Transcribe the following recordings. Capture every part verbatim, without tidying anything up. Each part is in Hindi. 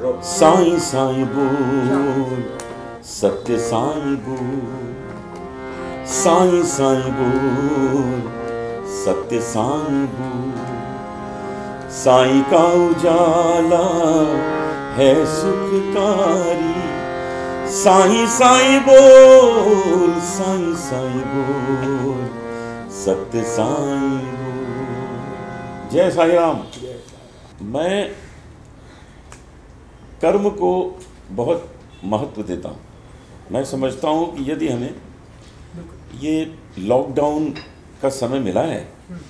साईं साईं बोल, सत्य साईं बोल, साईं साईं बोल, सत्य साईं बोल। साईं का उजाला है सुखकारी, साईं साईं बोल, साईं साईं बोल, सत्य साईं बोल। जय साईं राम। मैं कर्म को बहुत महत्व देता हूँ। मैं समझता हूँ कि यदि हमें ये लॉकडाउन का समय मिला है,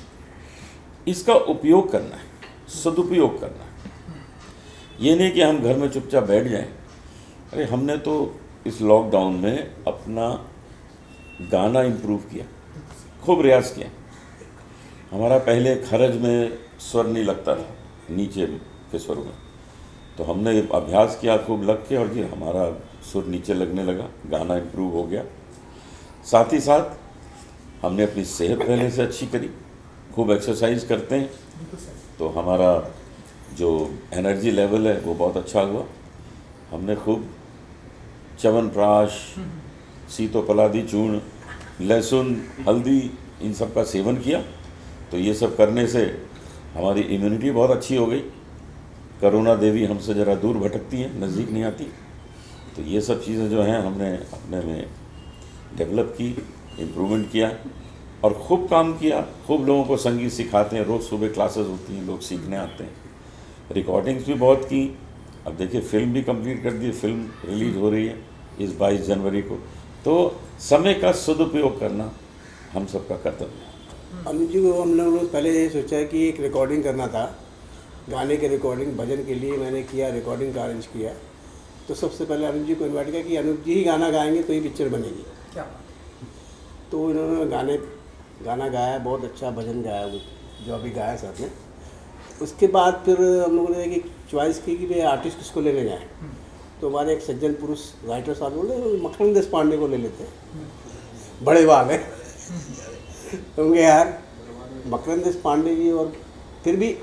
इसका उपयोग करना है, सदुपयोग करना है। ये नहीं कि हम घर में चुपचाप बैठ जाएं। अरे हमने तो इस लॉकडाउन में अपना गाना इम्प्रूव किया, खूब रियाज किया। हमारा पहले खरज में स्वर नहीं लगता था, नीचे के स्वर में, तो हमने अभ्यास किया खूब लग के, और जी हमारा सुर नीचे लगने लगा, गाना इम्प्रूव हो गया। साथ ही साथ हमने अपनी सेहत पहले से अच्छी करी, खूब एक्सरसाइज करते हैं तो हमारा जो एनर्जी लेवल है वो बहुत अच्छा हुआ। हमने खूब च्यवनप्राश, सीतोपलादी चूर्ण, लहसुन, हल्दी, इन सब का सेवन किया। तो ये सब करने से हमारी इम्यूनिटी बहुत अच्छी हो गई। कोरोना देवी हमसे ज़रा दूर भटकती हैं, नज़दीक नहीं आती। तो ये सब चीज़ें जो हैं हमने अपने में डेवलप की, इम्प्रूवमेंट किया और खूब काम किया। खूब लोगों को संगीत सिखाते हैं, रोज़ सुबह क्लासेस होती हैं, लोग सीखने आते हैं। रिकॉर्डिंग्स भी बहुत की। अब देखिए फिल्म भी कंप्लीट कर दी, फिल्म रिलीज़ हो रही है इस बाईस जनवरी को। तो समय का सदुपयोग करना हम सबका कर्तव्य है। अनुज जी को हम लोग पहले ये सोचा है कि एक रिकॉर्डिंग करना था, गाने के रिकॉर्डिंग भजन के लिए मैंने किया, रिकॉर्डिंग का अरेंज किया। तो सबसे पहले अनुज जी को इन्वाइट किया कि अनुज जी ही गाना गाएंगे तो ये पिक्चर बनेगी। क्या तो इन्होंने गाने गाना गाया, बहुत अच्छा भजन गाया वो जो अभी गाया सर ने। उसके बाद फिर हम लोगों ने एक चॉइस की कि भाई आर्टिस्ट किसको लेने जाएँ। तो हमारे एक सज्जन पुरुष राइटर साहब बोले मखन देश पांडे को ले लेते हैं, बड़े बाग है। तो यार मकरंद देश पांडे जी, और फिर भी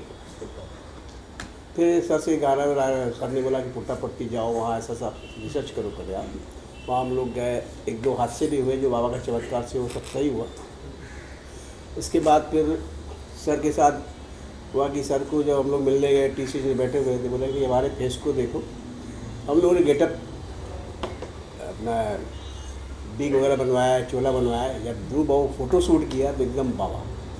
फिर सर से गाना सर ने बोला कि पुट्टापट्टी जाओ, वहाँ ऐसा सा रिसर्च करो कर यार। वहाँ हम लोग गए, एक दो हादसे भी हुए जो बाबा का चमत्कार से वो सब सही हुआ। उसके बाद फिर सर के साथ हुआ कि सर को जब हम लोग मिलने गए, टी सी से बैठे हुए थे, बोले कि हमारे फेस को देखो। हम लोगों ने गेटअप अपना बिग वगैरह बनवाया, चोला बनवाया। जब ध्रुव बाबू फोटो शूट किया तो एकदम बाबा,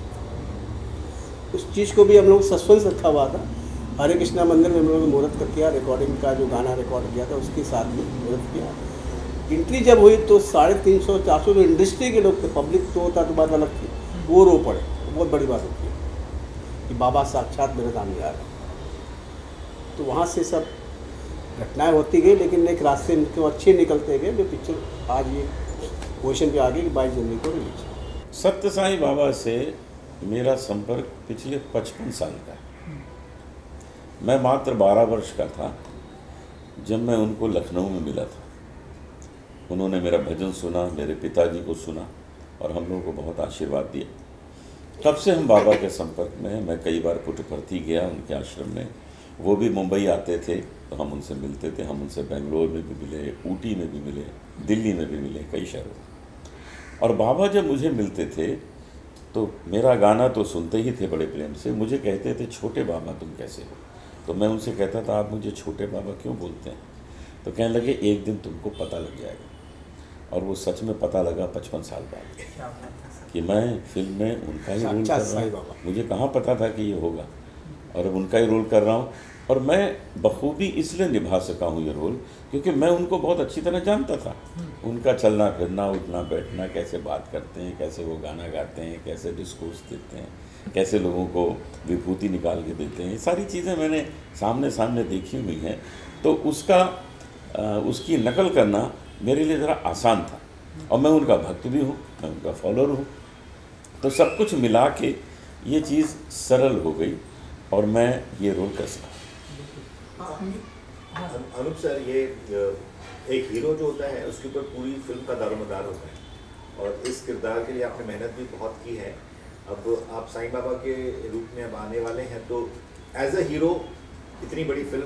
उस चीज़ को भी हम लोग सस्पेंस रखा हुआ था। हरे कृष्णा मंदिर में हम लोगों ने मुहूर्त कर किया, रिकॉर्डिंग का जो गाना रिकॉर्ड किया था उसके साथ में मुहूर्त किया। एंट्री जब हुई तो साढ़े तीन सौ चार सौ जो इंडस्ट्री के लोग थे, पब्लिक तो होता तो बात अलग थी, वो रो पड़े। बहुत बड़ी बात होती है कि बाबा साक्षात मेरे सामने आ रहे। तो वहाँ से सब घटनाएं होती गई, लेकिन एक रास्ते को अच्छे निकलते गए, जो पिक्चर आज ये पोजिशन पे आ गई कि बाईस जनवरी को रिलीज। सत्य साईं बाबा से मेरा संपर्क पिछले पचपन साल का है। मैं मात्र बारह वर्ष का था जब मैं उनको लखनऊ में मिला था। उन्होंने मेरा भजन सुना, मेरे पिताजी को सुना और हम लोगों को बहुत आशीर्वाद दिया। तब से हम बाबा के संपर्क में हैं। मैं कई बार पुट्टपर्थी गया उनके आश्रम में, वो भी मुंबई आते थे तो हम उनसे मिलते थे। हम उनसे बेंगलोर में भी मिले, ऊटी में भी मिले, दिल्ली में भी मिले, कई शहरों। और बाबा जब मुझे मिलते थे तो मेरा गाना तो सुनते ही थे बड़े प्रेम से। मुझे कहते थे छोटे बाबा तुम कैसे हो। तो मैं उनसे कहता था आप मुझे छोटे बाबा क्यों बोलते हैं। तो कहने लगे एक दिन तुमको पता लग जाएगा। और वो सच में पता लगा पचपन साल बाद कि मैं फिल्म में उनका ही रोल कर रहा हूँ। मुझे कहाँ पता था कि ये होगा, और अब उनका ही रोल कर रहा हूँ। और मैं बखूबी इसलिए निभा सका हूँ ये रोल क्योंकि मैं उनको बहुत अच्छी तरह जानता था। उनका चलना फिरना, उठना बैठना, कैसे बात करते हैं, कैसे वो गाना गाते हैं, कैसे डिस्कोर्स देते हैं, कैसे लोगों को विभूति निकाल के देते हैं, ये सारी चीज़ें मैंने सामने सामने देखी हुई हैं। तो उसका आ, उसकी नकल करना मेरे लिए ज़रा आसान था। और मैं उनका भक्त भी हूँ, मैं उनका फॉलोअर हूँ। तो सब कुछ मिला के ये चीज़ सरल हो गई और मैं ये रोल कर सका। अनुप सर, ये एक हीरो जो होता है उसके ऊपर पूरी फिल्म का दारोमदार होता है, और इस किरदार के लिए आपने मेहनत भी बहुत की है। अब आप साईं बाबा के रूप में अब आने वाले हैं, तो एज अ हीरो इतनी बड़ी फिल्म है,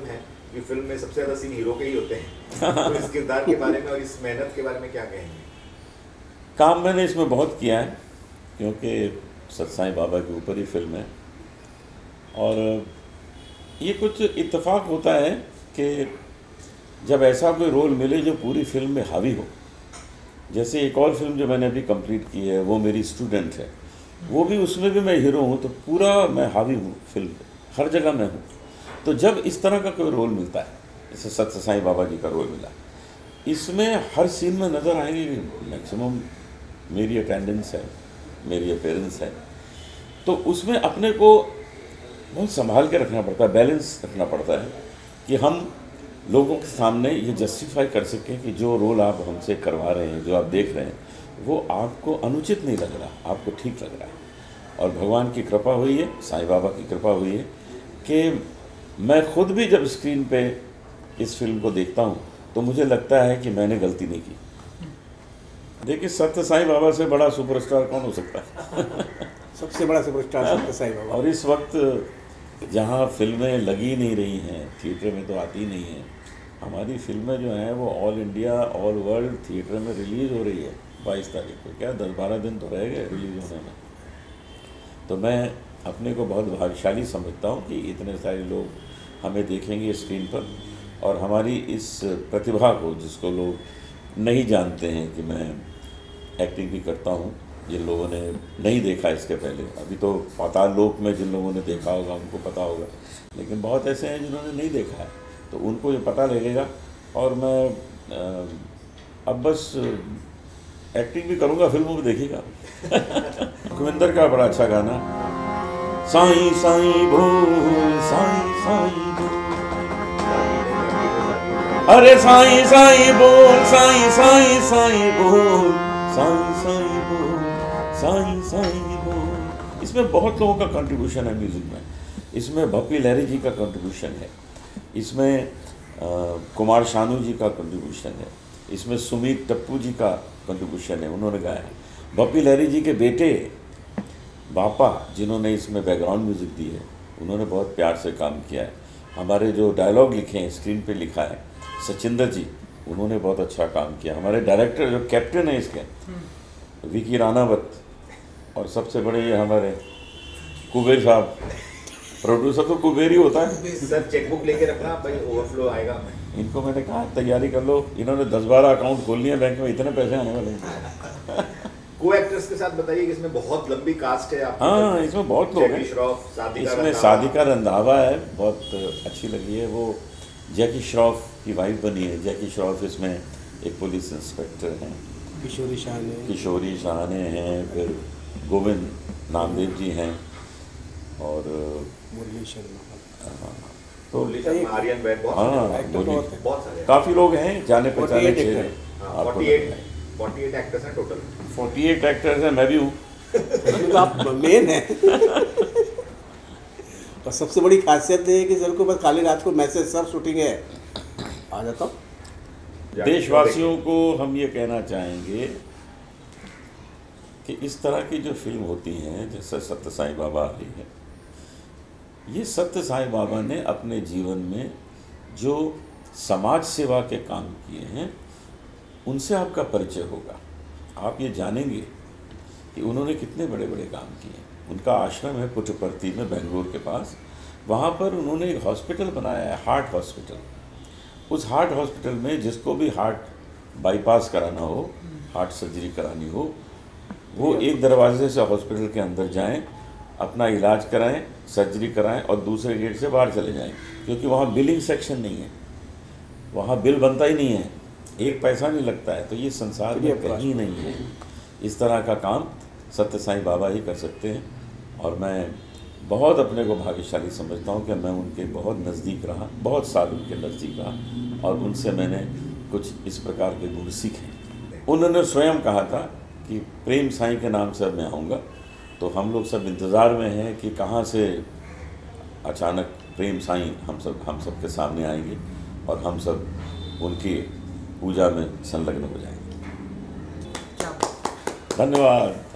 क्योंकि फिल्म में सबसे ज़्यादा सीन हीरो के ही होते हैं। तो इस किरदार के बारे में और इस मेहनत के बारे में क्या कहेंगे? काम मैंने इसमें बहुत किया है, क्योंकि सत साईं बाबा के ऊपर ही फिल्म है, और ये कुछ इत्तेफाक होता है कि जब ऐसा कोई रोल मिले जो पूरी फिल्म में हावी हो। जैसे एक और फिल्म जो मैंने अभी कंप्लीट की है, वो मेरी स्टूडेंट है, वो भी, उसमें भी मैं हीरो हूँ, तो पूरा मैं हावी हूँ फिल्म पे, हर जगह मैं हूँ। तो जब इस तरह का कोई रोल मिलता है, जैसे सत साईं बाबा जी का रोल मिला, इसमें हर सीन में नज़र आएंगे कि मैक्सिमम मेरी अटेंडेंस है, मेरी अपीयरेंस है, तो उसमें अपने को बहुत संभाल के रखना पड़ता है, बैलेंस रखना पड़ता है कि हम लोगों के सामने ये जस्टिफाई कर सकें कि जो रोल आप हमसे करवा रहे हैं, जो आप देख रहे हैं, वो आपको अनुचित नहीं लग रहा, आपको ठीक लग रहा है। और भगवान की कृपा हुई है, साईं बाबा की कृपा हुई है कि मैं खुद भी जब स्क्रीन पे इस फिल्म को देखता हूँ तो मुझे लगता है कि मैंने गलती नहीं की। देखिए, सत्य साईं बाबा से बड़ा सुपरस्टार कौन हो सकता है? सबसे बड़ा सुपरस्टार सत्य साईं बाबा। और इस वक्त जहाँ फिल्में लगी नहीं रही हैं, थिएटर में तो आती नहीं हैं, हमारी फिल्में जो हैं वो all India, all world theatre में रिलीज़ हो रही है। बाईस तारीख को, क्या दस बारह दिन तो रह गए रिलीज़ होने में। तो मैं अपने को बहुत भाग्यशाली समझता हूँ कि इतने सारे लोग हमें देखेंगे स्क्रीन पर, और हमारी इस प्रतिभा को, जिसको लोग नहीं जानते हैं कि मैं एक्टिंग भी करता हूँ, जिन लोगों ने नहीं देखा इसके पहले, अभी तो पाताल लोक में जिन लोगों ने देखा होगा उनको पता होगा, लेकिन बहुत ऐसे हैं जिन्होंने नहीं देखा है, तो उनको ये पता लगेगा। और मैं अब बस एक्टिंग भी करूँगा, फिल्मों में देखिएगा। कुविंदर का बड़ा अच्छा गाना, साईं साईं बोल, साईं साईं बोल, अरे साईं साईं बोल, साईं साईं साईं बोल, साईं साईं बोल, साईं साईं बोल। इसमें बहुत लोगों का कंट्रीब्यूशन है म्यूज़िक में। इसमें भप्पी लहरी जी का कंट्रीब्यूशन है, इसमें आ, कुमार शानू जी का कंट्रीब्यूशन है, इसमें सुमित टप्पू जी का कंट्रीब्यूशन है, उन्होंने गाया है। भप्पी लहरी जी के बेटे बापा, जिन्होंने इसमें बैकग्राउंड म्यूज़िक दी है, उन्होंने बहुत प्यार से काम किया है। हमारे जो डायलॉग लिखे हैं, स्क्रीन पे लिखा है, सचिंदर जी, उन्होंने बहुत अच्छा काम किया। हमारे डायरेक्टर जो कैप्टन है इसके, विकी रानावत, और सबसे बड़े ये हमारे कुबेर साहब, प्रोड्यूसर तो कुबेर ही होता है। सर चेकबुक लेके रखना भाई, ओवरफ्लो आएगा। इनको मैंने कहा तैयारी कर लो, इन्होंने दस बारह अकाउंट खोल लिए बैंक में, इतने पैसे आने वाले हैं। को एक्टर्स के साथ बताइए कि इसमें बहुत लंबी कास्ट है आपकी। हाँ, इसमें बहुत लोग हैं। इसमें सादिका रंधावा है, बहुत अच्छी लगी है, वो जैकी श्रॉफ की वाइफ बनी है। जैकी श्रॉफ इसमें एक पुलिस इंस्पेक्टर हैं। किशोरी शाहने किशोरी शाहने हैं, फिर गोविंद नामदेव जी हैं, और मुरली शर्मा, तो आर्यन वैद, हाँ, बहुत सारे काफ़ी लोग हैं, जाने पहचाने चेहरे। अड़तालीस एक्टर्स हैं टोटल। अड़तालीस एक्टर्स हैं, मैं भी हूँ। तो आप मेन हैं। और सबसे बड़ी खासियत ये है कि सर को बस खाली रात को मैसेज, सर शूटिंग है, आ जाता हूँ। देशवासियों को हम ये कहना चाहेंगे कि इस तरह की जो फिल्म होती हैं, जैसे सत्य साईं बाबा आ रही है, ये सत्य साईं बाबा ने अपने जीवन में जो समाज सेवा के काम किए हैं, उनसे आपका परिचय होगा। आप ये जानेंगे कि उन्होंने कितने बड़े बड़े काम किए। उनका आश्रम है पुट्टपर्ती में, बेंगलोर के पास, वहाँ पर उन्होंने एक हॉस्पिटल बनाया है, हार्ट हॉस्पिटल। उस हार्ट हॉस्पिटल में जिसको भी हार्ट बाईपास कराना हो, हार्ट सर्जरी करानी हो, वो एक दरवाजे से हॉस्पिटल के अंदर जाएं, अपना इलाज कराएं, सर्जरी कराएं और दूसरे गेट से बाहर चले जाएं, क्योंकि वहाँ बिलिंग सेक्शन नहीं है, वहाँ बिल बनता ही नहीं है, एक पैसा नहीं लगता है। तो ये संसार में कहीं नहीं है। इस तरह का काम सत्य साईं बाबा ही कर सकते हैं, और मैं बहुत अपने को भाग्यशाली समझता हूँ कि मैं उनके बहुत नज़दीक रहा, बहुत साल उनके नज़दीक रहा, और उनसे मैंने कुछ इस प्रकार के गुण सीखे। उन्होंने स्वयं कहा था कि प्रेम साईं के नाम से अब मैं आऊँगा, तो हम लोग सब इंतज़ार में हैं कि कहाँ से अचानक प्रेम साईं हम सब हम सब के सामने आएंगे और हम सब उनकी पूजा में संलग्न हो जाएंगे। धन्यवाद।